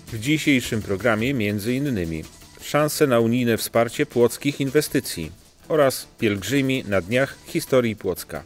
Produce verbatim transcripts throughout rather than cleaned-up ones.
W dzisiejszym programie między innymi szanse na unijne wsparcie płockich inwestycji oraz pielgrzymi na Dniach Historii Płocka.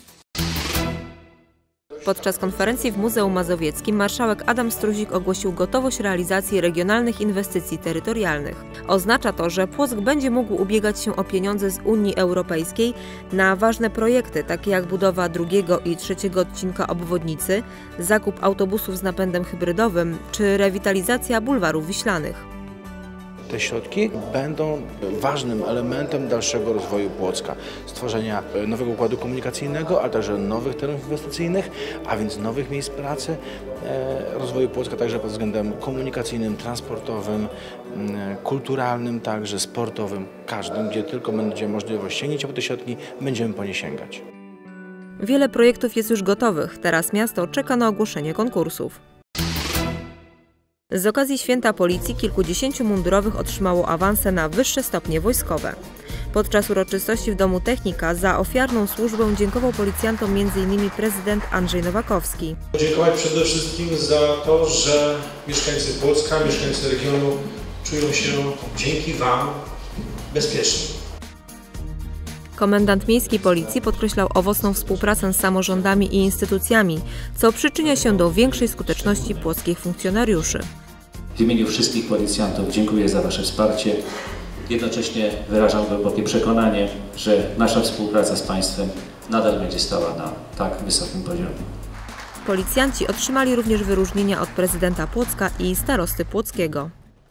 Podczas konferencji w Muzeum Mazowieckim marszałek Adam Struzik ogłosił gotowość realizacji regionalnych inwestycji terytorialnych. Oznacza to, że Płock będzie mógł ubiegać się o pieniądze z Unii Europejskiej na ważne projekty, takie jak budowa drugiego i trzeciego odcinka obwodnicy, zakup autobusów z napędem hybrydowym czy rewitalizacja bulwarów wiślanych. Te środki będą ważnym elementem dalszego rozwoju Płocka, stworzenia nowego układu komunikacyjnego, ale także nowych terenów inwestycyjnych, a więc nowych miejsc pracy, rozwoju Płocka także pod względem komunikacyjnym, transportowym, kulturalnym, także sportowym, każdym, gdzie tylko będzie możliwość sięgnięcia po te środki, będziemy po nie sięgać. Wiele projektów jest już gotowych, teraz miasto czeka na ogłoszenie konkursów. Z okazji Święta Policji kilkudziesięciu mundurowych otrzymało awanse na wyższe stopnie wojskowe. Podczas uroczystości w Domu Technika za ofiarną służbę dziękował policjantom między innymi prezydent Andrzej Nowakowski. Podziękować przede wszystkim za to, że mieszkańcy Płocka, mieszkańcy regionu czują się dzięki Wam bezpieczni. Komendant miejskiej policji podkreślał owocną współpracę z samorządami i instytucjami, co przyczynia się do większej skuteczności płockich funkcjonariuszy. W imieniu wszystkich policjantów dziękuję za Wasze wsparcie. Jednocześnie wyrażam głębokie przekonanie, że nasza współpraca z Państwem nadal będzie stała na tak wysokim poziomie. Policjanci otrzymali również wyróżnienia od prezydenta Płocka i starosty płockiego.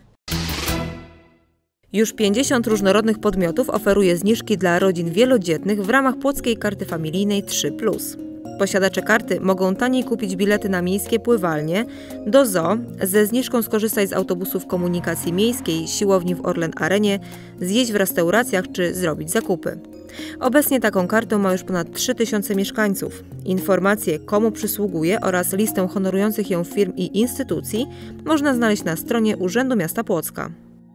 Już pięćdziesiąt różnorodnych podmiotów oferuje zniżki dla rodzin wielodzietnych w ramach Płockiej Karty Familijnej trzy plus. Posiadacze karty mogą taniej kupić bilety na miejskie pływalnie, do zoo, ze zniżką skorzystać z autobusów komunikacji miejskiej, siłowni w Orlen Arenie, zjeść w restauracjach czy zrobić zakupy. Obecnie taką kartę ma już ponad trzy tysiące mieszkańców. Informacje, komu przysługuje oraz listę honorujących ją firm i instytucji można znaleźć na stronie Urzędu Miasta Płocka.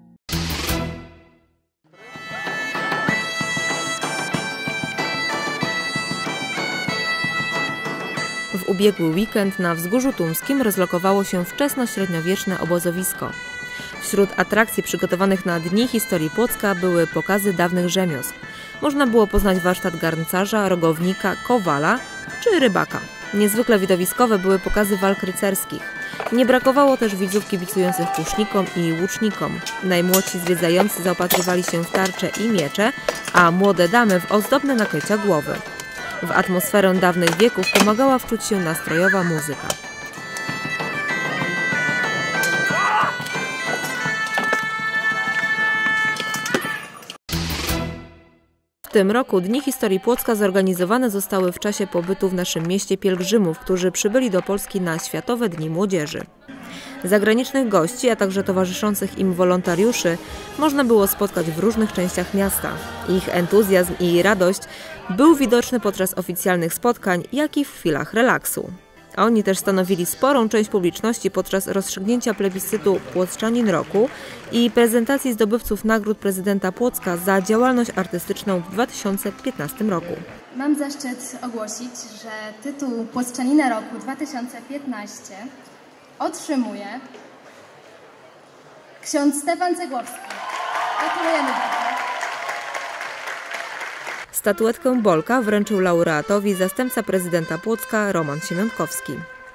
W ubiegły weekend na Wzgórzu Tumskim rozlokowało się wczesnośredniowieczne obozowisko. Wśród atrakcji przygotowanych na Dni Historii Płocka były pokazy dawnych rzemiosł. Można było poznać warsztat garncarza, rogownika, kowala czy rybaka. Niezwykle widowiskowe były pokazy walk rycerskich. Nie brakowało też widzów kibicujących kusznikom i łucznikom. Najmłodsi zwiedzający zaopatrywali się w tarcze i miecze, a młode damy w ozdobne nakrycia głowy. W atmosferę dawnych wieków pomagała wczuć się nastrojowa muzyka. W tym roku Dni Historii Płocka zorganizowane zostały w czasie pobytu w naszym mieście pielgrzymów, którzy przybyli do Polski na Światowe Dni Młodzieży. Zagranicznych gości, a także towarzyszących im wolontariuszy można było spotkać w różnych częściach miasta. Ich entuzjazm i radość był widoczny podczas oficjalnych spotkań, jak i w chwilach relaksu. Oni też stanowili sporą część publiczności podczas rozstrzygnięcia plebiscytu Płoczanin Roku i prezentacji zdobywców nagród prezydenta Płocka za działalność artystyczną w dwa tysiące piętnastym roku. Mam zaszczyt ogłosić, że tytuł Płoczanina Roku dwa tysiące piętnasty otrzymuje ksiądz Stefan Cegłowski. Gratulujemy bardzo. Statuetkę Bolka wręczył laureatowi zastępca prezydenta Płocka Roman Siemiątkowski.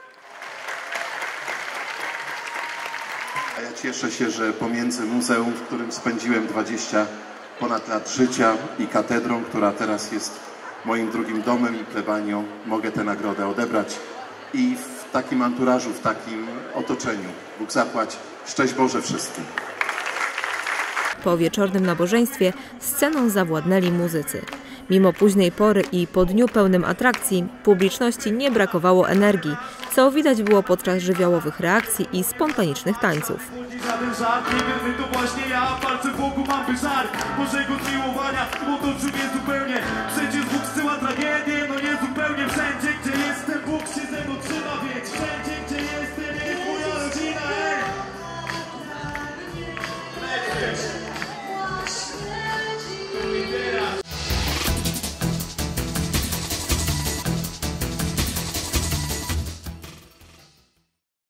A ja cieszę się, że pomiędzy muzeum, w którym spędziłem dwadzieścia ponad lat życia, i katedrą, która teraz jest moim drugim domem i plebanią, mogę tę nagrodę odebrać. I w takim anturażu, w takim otoczeniu. Bóg zapłać. Szczęść Boże wszystkim. Po wieczornym nabożeństwie sceną zawładnęli muzycy. Mimo późnej pory i po dniu pełnym atrakcji, publiczności nie brakowało energii, co widać było podczas żywiołowych reakcji i spontanicznych tańców. Przecież Bóg zsyła tragedię, no nie zupełnie wszędzie, gdzie jestem, Bóg się ze mną trzyma.